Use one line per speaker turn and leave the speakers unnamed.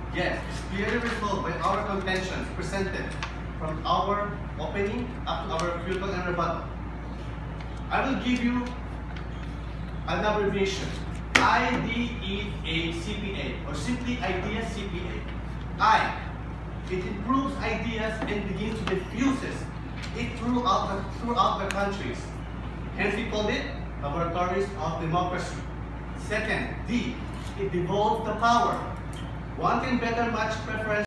Yes, it's clearly resolved by our contentions presented from our opening up to our refutal and rebuttal. I will give you an abbreviation. IDEA-CPA, or simply IDEA CPA. I, it improves ideas and begins to diffuses it throughout the countries. Hence we call it laboratories of democracy. Second, D, it devolves the power. One can better match preference